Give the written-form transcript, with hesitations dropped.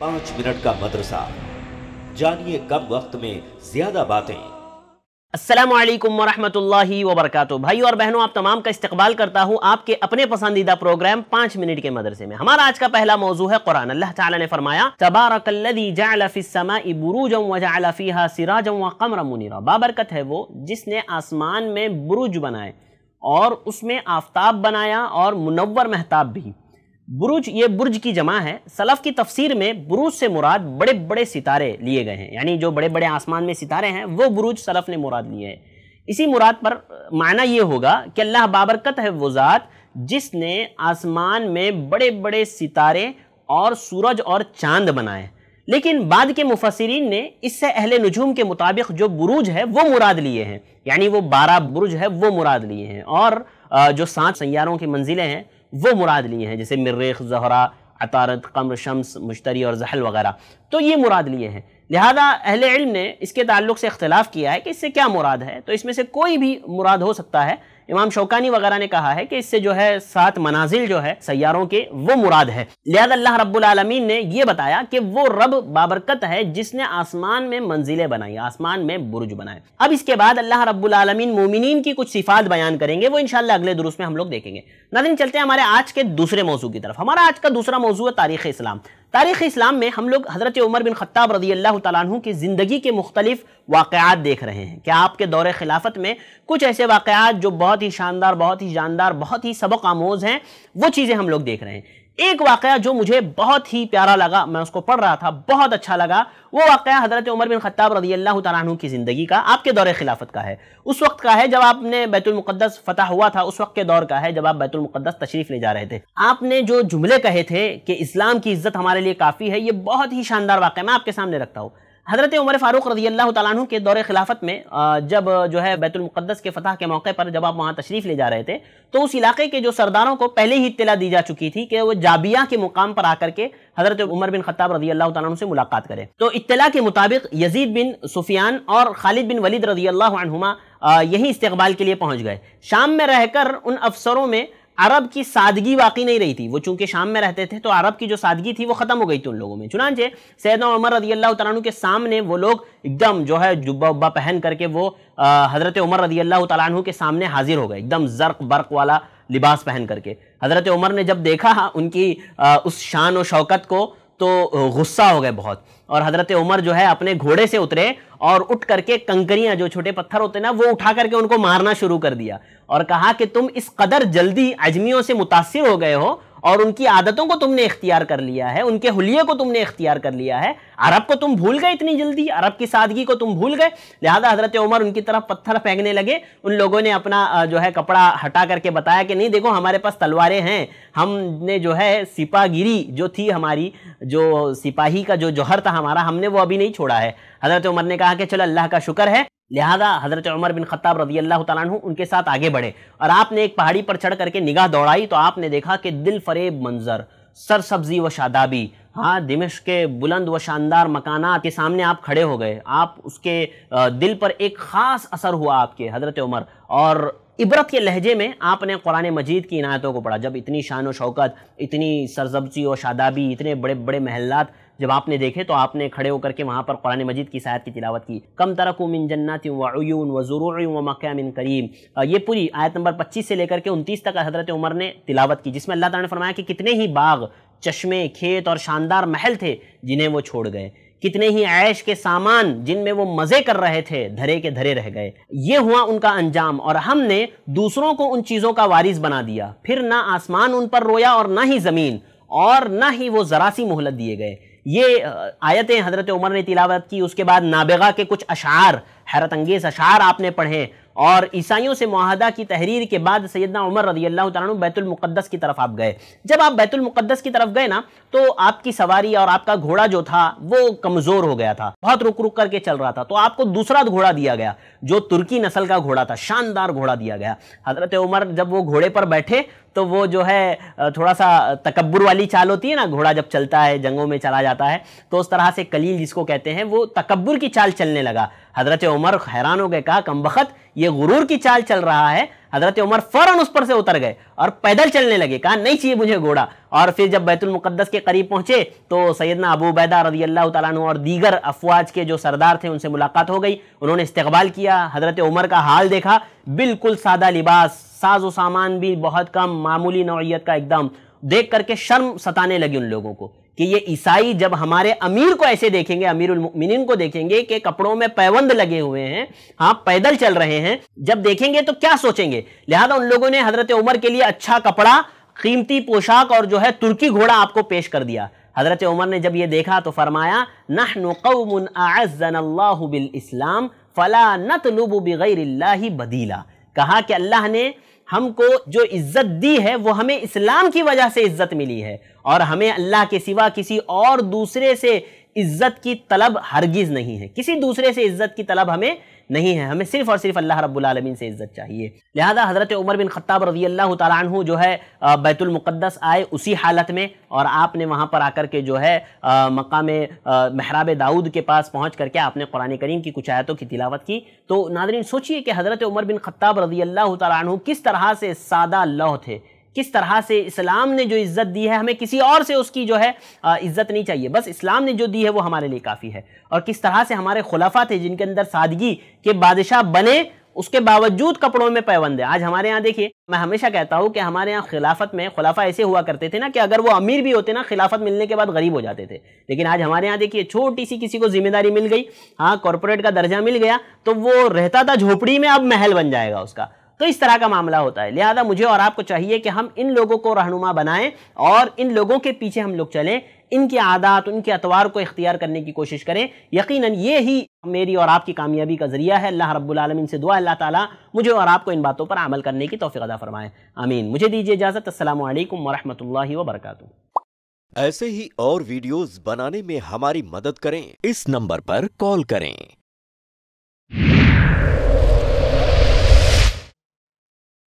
5 minute का मदरसा, जानिए कम वक्त में ज्यादा बातें। अस्सलामु अलैकुम वरहमतुल्लाहि वबरकातुहू। भाई और बहनों, आप तमाम का इस्तकबाल करता हूँ आपके अपने पसंदीदा प्रोग्राम 5 मिनट के मदरसे में। हमारा आज का पहला मौजू है कुरान। अल्लाह ताला ने फरमाया, तबारकल्लज़ी जअल फ़िस्समाइ बुरूजन व जअल फ़ीहा सिराजन व क़मरन मुनीरा। बाबरकत है वो जिसने आसमान में बुरुज बनाए और उसमें आफताब बनाया और मुनव्वर महताब भी। बुरुज, ये बुर्ज की जमा है। सलफ की तफसीर में बुरुज से मुराद बड़े बड़े सितारे लिए गए हैं, यानी जो बड़े बड़े आसमान में सितारे हैं वो बुरुज सलफ ने मुराद लिए हैं। इसी मुराद पर माना ये होगा कि अल्लाह बाबरकत है वो ज़ात जिसने आसमान में बड़े बड़े सितारे और सूरज और चांद बनाए। लेकिन बाद के मुफस्सिरीन ने इससे अहले नुजूम के मुताबिक जो बुरुज है वो मुराद लिए हैं, यानी वो 12 बुरुज है वो मुराद लिए हैं, और जो 7 सैयारों की मंजिलें हैं वो मुराद लिए हैं, जैसे मिर्रिख, ज़हरा, अतारद, कमर, शम्स, मुश्तरी और ज़हल वगैरह, तो ये मुराद लिए हैं। लिहाजा अहले इल्म ने इसके ताल्लुक़ से इख्तिलाफ़ किया है कि इससे क्या मुराद है। तो इसमें से कोई भी मुराद हो सकता है। इमाम शौकानी वगैरह ने कहा है कि इससे जो है 7 मनाजिल जो है सैयारों के वो मुराद है। लिहाजा अल्लाह रब्बुल आलमीन ने ये बताया कि वो रब बाबरकत है जिसने आसमान में मंजिलें बनाई, आसमान में बुर्ज बनाए। अब इसके बाद अल्लाह रब्बुल आलमीन मोमिनीन की कुछ सिफात बयान करेंगे, वो इंशाअल्लाह अगले दुरूस में हम लोग देखेंगे। नाज़रीन, चलते हैं हमारे आज के दूसरे मौजू की तरफ। हमारा आज का दूसरा मौजू है तारीख़ इस्लाम। तारीख़ इस्लाम में हम लोग हज़रत उमर बिन ख़त्ताब रज़ी अल्लाह तआला अन्हु की ज़िंदगी के मुख्तलिफ वाक़यात देख रहे हैं। क्या आपके दौरे खिलाफत में कुछ ऐसे वाक़यात जो बहुत ही शानदार, बहुत ही जानदार, बहुत ही सबक आमोज़ हैं, वो चीज़ें हम लोग देख रहे हैं। एक वाक़या जो मुझे बहुत ही प्यारा लगा, मैं उसको पढ़ रहा था, बहुत अच्छा लगा, वो वाक़या हज़रत उमर बिन ख़त्ताब रज़ी अल्लाह तआला अन्हु की ज़िंदगी का, आपके दौरे खिलाफत का है। उस वक्त का है जब आपने बैतुल मुक़द्दस फ़तह हुआ था, उस वक्त के दौर का है जब आप बैतुल मुक़द्दस तशरीफ़ ले जा रहे थे। आपने जो जुमले कहे थे कि इस्लाम की इज़्ज़त हमारे लिए काफ़ी है, ये बहुत ही शानदार वाक़या मैं आपके सामने रखता हूँ। हज़रत उमर फ़ारूक रज़ी अल्लाह तआला अन्हु के दौरे खिलाफत में जब जो है बैतुल मुक़द्दस के फ़तह के मौके पर जब आप वहाँ तशरीफ़ ले जा रहे थे, तो उस इलाके के जो सरदारों को पहले ही इत्तला दी जा चुकी थी कि वो जाबिया के मुकाम पर आकर के हज़रत उमर बिन ख़त्ताब रज़ी अल्लाह तआला अन्हु से मुलाकात करें। तो इत्तला के मुताबिक यजीद बिन सुफियान और खालिद बिन वलीद रज़ी अल्लाह अन्हुमा यही इस्तक़बाल के लिए पहुँच गए। शाम में रहकर उन अफसरों में अरब की सादगी बाकी नहीं रही थी। वो चूंकि शाम में रहते थे तो अरब की जो सादगी थी वो ख़त्म हो गई थी उन लोगों में। चुनांचे सैयदना उमर रज़ी अल्लाह तआला अन्हु के सामने वो लोग एकदम जो है जुब्बा उब्बा पहन करके वो हज़रत उमर रज़ी अल्लाह तआला अन्हु के सामने हाजिर हो गए, एकदम ज़र्क बर्क वाला लिबास पहन करके। हज़रत उमर ने जब देखा उनकी उस शान और शौकत को तो गुस्सा हो गए बहुत, और हज़रत उमर जो है अपने घोड़े से उतरे और उठ करके कंकरियाँ, जो छोटे पत्थर होते हैं ना, वो उठा करके उनको मारना शुरू कर दिया और कहा कि तुम इस कदर जल्दी अजमियों से मुतासिर हो गए हो और उनकी आदतों को तुमने इख्तियार कर लिया है, उनके हुलिये को तुमने इख्तियार कर लिया है, अरब को तुम भूल गए इतनी जल्दी, अरब की सादगी को तुम भूल गए। लिहाजा हज़रत उमर उनकी तरफ पत्थर फेंकने लगे। उन लोगों ने अपना जो है कपड़ा हटा करके बताया कि नहीं देखो हमारे पास तलवारें हैं, हमने जो है सिपाहीगिरी जो थी हमारी, जो सिपाही का जो जौहर था हमारा, हमने वो अभी नहीं छोड़ा है। हज़रत उमर ने कहा कि चलो अल्लाह का शुक्र है। लिहाजा हज़रत उमर बिन ख़त्ताब रज़ी अल्लाह तआला अन्हु उनके साथ आगे बढ़े और आपने एक पहाड़ी पर चढ़ करके निगाह दौड़ाई तो आपने देखा कि दिल फरेब मंजर, सरसब्जी व शादाबी, हाँ, दिमश्क के बुलंद व शानदार मकानात के सामने आप खड़े हो गए। आप उसके दिल पर एक ख़ास असर हुआ आपके हज़रत उमर, और इबरत के लहजे में आपने कुरान मजीद की इनायतों को पढ़ा। जब इतनी शान व शौकत, इतनी सरसब्जी व शादाबी, इतने बड़े बड़े महल्लात जब आपने देखे तो आपने खड़े होकर के वहाँ पर कुरान मजीद की आयत की तिलावत की। कम तरकू मिन जन्नातिन व उयून व ज़ुरूइन व मकामिन करीम, ये पूरी आयत नंबर 25 से लेकर के 29 तक हज़रत उमर ने तिलावत की, जिसमें अल्लाह ताला ने फरमाया कि कितने ही बाग, चश्मे, खेत और शानदार महल थे जिन्हें वो छोड़ गए, कितने ही ऐश के सामान जिनमें वो मज़े कर रहे थे धरे के धरे रह गए। ये हुआ उनका अंजाम, और हमने दूसरों को उन चीज़ों का वारिस बना दिया। फिर ना आसमान उन पर रोया और ना ही ज़मीन, और ना ही वो ज़रा सी मोहलत दिए गए। ये आयतें हज़रत उमर ने तिलावत की। उसके बाद नाबिगा के कुछ अशार, हैरत अंगेज़ अशार आपने पढ़े, और ईसाइयों से मुआहदा की तहरीर के बाद सैयदना उमर रज़ी अल्लाह तआला अन्हु बैतुल मुक़द्दस की तरफ आप गए। जब आप बैतुल मुक़द्दस की तरफ गए ना, तो आपकी सवारी और आपका घोड़ा जो था वो कमज़ोर हो गया था, बहुत रुक रुक करके चल रहा था। तो आपको दूसरा घोड़ा दिया गया जो तुर्की नस्ल का घोड़ा था, शानदार घोड़ा दिया गया। हज़रत उमर जब वो घोड़े पर बैठे तो वो जो है थोड़ा सा तकब्बुर वाली चाल होती है ना, घोड़ा जब चलता है जंगों में चला जाता है तो उस तरह से कलील जिसको कहते हैं, वो तकब्बुर की चाल चलने लगा। हज़रत उमर हैरान हो गए, कहा कमबख्त ये गुरूर की चाल चल रहा है। حضرت عمر فوراً اس پر سے اتر گئے اور پیدل چلنے لگے، کہا نہیں چاہیے مجھے گھوڑا۔ اور پھر جب بیت المقدس کے قریب پہنچے تو سیدنا ابو عبیدہ رضی اللہ تعالیٰ عنہ اور دیگر افواج کے جو سردار تھے ان سے ملاقات ہو گئی، انہوں نے استقبال کیا، حضرت عمر کا حال دیکھا، بالکل سادہ لباس، ساز و سامان بھی بہت کم، معمولی نوعیت کا ایک دم، دیکھ کر کے شرم ستانے لگی ان لوگوں کو کہ یہ عیسائی جب ہمارے امیر کو ایسے دیکھیں گے، امیر المؤمنین کو دیکھیں گے کہ کپڑوں میں پیوند لگے ہوئے ہیں، ہاں پیدل چل رہے ہیں، جب دیکھیں گے تو کیا سوچیں گے؟ لہذا ان لوگوں نے حضرت عمر کے لیے اچھا کپڑا، قیمتی پوشاک اور جو ہے ترکی گھوڑا آپ کو پیش کر دیا۔ حضرت عمر نے جب یہ دیکھا تو فرمایا نحن قوم اعزنا اللہ بالاسلام فلا نطلب بغیر اللہ بدیلا، کہا کہ اللہ نے ہم کو جو عزت دی ہے وہ ہمیں اسلام کی وجہ سے عزت ملی ہے، اور ہمیں اللہ کے سوا کسی اور دوسرے سے عزت کی طلب ہرگز نہیں ہے، کسی دوسرے سے عزت کی طلب ہمیں نہیں ہے، ہمیں صرف اور صرف اللہ رب العالمین سے عزت چاہیے۔ لہذا حضرت عمر بن خطاب رضی اللہ تعالیٰ عنہ جو ہے بیت المقدس آئے اسی حالت میں، اور آپ نے وہاں پر آ کر کے جو ہے مقام محراب داؤد کے پاس پہنچ کر کے آپ نے قرآن کریم کی کچھ آیتوں کی تلاوت کی۔ تو ناظرین سوچئے کہ حضرت عمر بن خطاب رضی اللہ تعالیٰ عنہ کس طرح سے سادہ لوح تھے، کس طرح سے اسلام نے جو عزت دی ہے ہمیں کسی اور سے اس کی جو ہے عزت نہیں چاہیے، بس اسلام نے جو دی ہے وہ ہمارے لیے کافی ہے، اور کس طرح سے ہمارے خلفاء تھے جن کے اندر سادگی کے بادشاہ بنے، اس کے باوجود کپڑوں میں پیوند ہے۔ آج ہمارے ہاں دیکھیے، میں ہمیشہ کہتا ہوں کہ ہمارے ہاں خلافت میں خلفاء ایسے ہوا کرتے تھے نا کہ اگر وہ امیر بھی ہوتے نا خلافت ملنے کے بعد غریب ہو جاتے تھے، لیکن آج ہمارے ہاں دیکھیے چھوٹی سی کسی کو ذمہ داری مل گئی، ہاں کارپوریٹ کا درجہ مل گیا تو وہ رہتا تھا جھوپڑی میں اب محل بن جائے گا اس کا، تو اس طرح کا معاملہ ہوتا ہے۔ لہذا مجھے اور آپ کو چاہیے کہ ہم ان لوگوں کو رہنما بنائیں اور ان لوگوں کے پیچھے ہم لوگ چلیں، ان کے عادات، ان کے اطوار کو اختیار کرنے کی کوشش کریں۔ یقیناً یہ ہی میری اور آپ کی کامیابی کا ذریعہ ہے۔ اللہ رب العالمین سے دعا اللہ تعالیٰ مجھے اور آپ کو ان باتوں پر عمل کرنے کی توفیق عطا فرمائے، آمین۔ مجھے دیجیے اجازت، السلام علیکم ورحمۃ اللہ وبرکاتہ۔ ایسے ہی اور ویڈیوز بنانے میں ہماری مدد کریں، اس نمبر پر کال کریں۔